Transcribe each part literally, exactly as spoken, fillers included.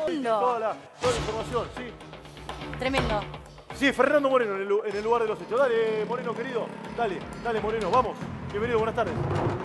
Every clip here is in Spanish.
Toda la, toda la información, sí. Tremendo. Sí, Fernando Moreno en el, en el lugar de los hechos. Dale, Moreno, querido. Dale, dale, Moreno, vamos. Bienvenido, buenas tardes.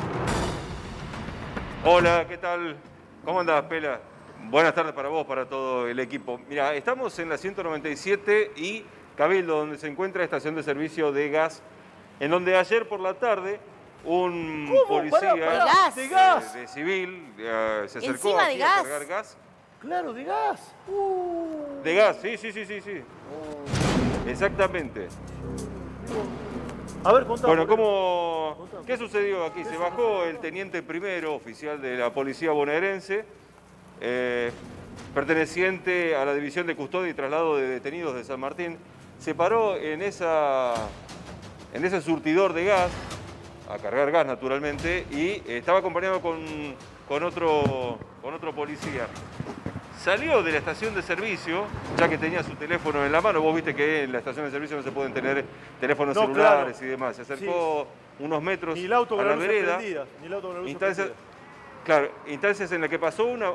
Hola, ¿qué tal? ¿Cómo andás, Pela? Buenas tardes para vos, para todo el equipo. Mira, estamos en la ciento noventa y siete y Cabildo, donde se encuentra la estación de servicio de gas, en donde ayer por la tarde un ¿Cómo? policía Pará, pará. gas. ¿De gas? de, de civil eh, se acercó Encima aquí de a gas. cargar gas. Claro, de gas. Uh. De gas, sí, sí, sí, sí, sí. Exactamente. A ver, contá. Bueno, Moreno. ¿cómo, Contá. ¿qué sucedió aquí? Se bajó el teniente primero, oficial de la policía bonaerense, eh, perteneciente a la División de Custodia y Traslado de Detenidos de San Martín. Se paró en, esa, en ese surtidor de gas, a cargar gas naturalmente, y estaba acompañado con, con, otro, con otro policía. Salió de la estación de servicio, ya que tenía su teléfono en la mano. Vos viste que en la estación de servicio no se pueden tener teléfonos No, celulares claro. y demás. Se acercó Sí. unos metros Ni el auto a con la las luces vereda. prendidas. Ni el auto con las luces Instancias, prendidas. claro, instancias en las que pasó una...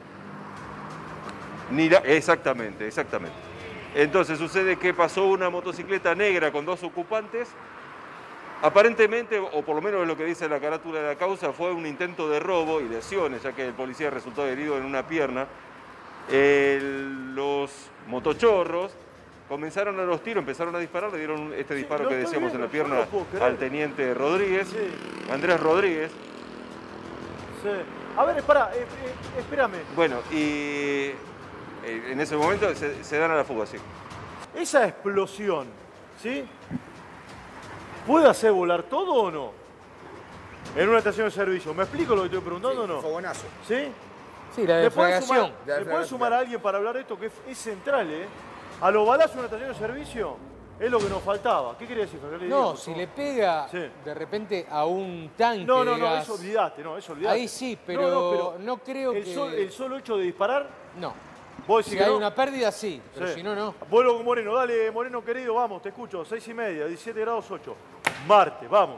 Ni la- exactamente, exactamente. Entonces sucede que pasó una motocicleta negra con dos ocupantes. Aparentemente, o por lo menos es lo que dice la carátula de la causa, fue un intento de robo y lesiones, ya que el policía resultó herido en una pierna. El- los motochorros comenzaron a los tiros, empezaron a disparar, le dieron este disparo lo que estoy decíamos en la viendo, yo pierna no puedo creer. al teniente Rodríguez, Sí. Andrés Rodríguez. Sí. A ver, espera, eh, eh, espérame. Bueno, y eh, en ese momento se, se dan a la fuga, sí. Esa explosión, ¿sí? ¿Puede hacer volar todo o no? En una estación de servicio. ¿Me explico lo que estoy preguntando o no? Fogonazo. ¿Sí? Sí, la ¿Me puede defragación. sumar, La ¿me puede defragación. sumar a alguien para hablar de esto que es, es central, eh? A los balazos en una estación de servicio es lo que nos faltaba. ¿Qué quería decir, Fernando? No, si le pega Sí. de repente a un tanque No, no, de no, gas, eso olvidate, no, eso olvidate. ahí sí, pero No, no, no, pero creo el que... sol- el solo hecho de disparar, No. vos Si decís que hay no. una pérdida, sí, pero Sí. si no, no. Vuelvo con Moreno, dale, Moreno querido, vamos, te escucho, seis y media, diecisiete grados ocho. Marte, vamos.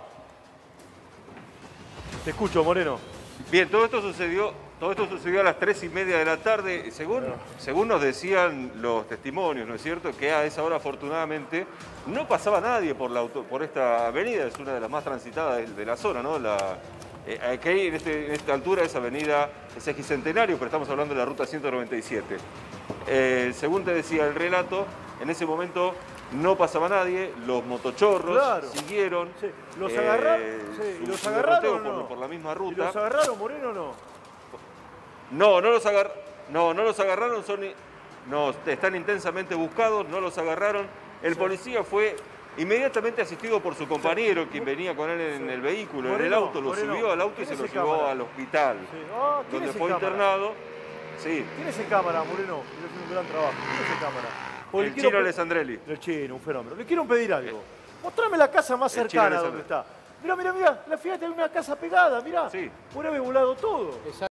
Te escucho, Moreno. Bien, todo esto sucedió, todo esto sucedió a las tres y media de la tarde. Según, según nos decían los testimonios, ¿no es cierto? Que a esa hora, afortunadamente, no pasaba nadie por, la auto, por esta avenida. Es una de las más transitadas de, de la zona, ¿no? La, eh, aquí en, este, en esta altura es avenida es Eje Centenario, pero estamos hablando de la ruta ciento noventa y siete. Eh, según te decía el relato, en ese momento no pasaba nadie, los motochorros Claro. siguieron. Sí. ¿Los eh, agarraron? Sí. ¿Y su- los su agarraron derroteo o no? por, por la misma ¿Y ruta. los agarraron, Moreno, o no? No, no los, agar... no, no los agarraron, son... no, están intensamente buscados, no los agarraron. El Sí. policía fue inmediatamente asistido por su compañero, quien venía con él en el vehículo, en el Moreno, auto, lo Moreno, subió al auto y ¿quién se lo es el llevó cámara? al hospital, Sí. Ah, ¿quién donde es el fue cámara? internado. Sí, ¿Quién es el cámara, Moreno? Quiero hacer un gran trabajo. ¿Quién es el cámara? Porque el quiero chino pe- Alessandrelli. El chino, un fenómeno. Le quiero pedir algo. Mostrame la casa más El chino cercana donde Alessandro. está. Mira, mira, mira. La fíjate, hay una casa pegada, mira. Sí. Puede haber volado todo. Exacto.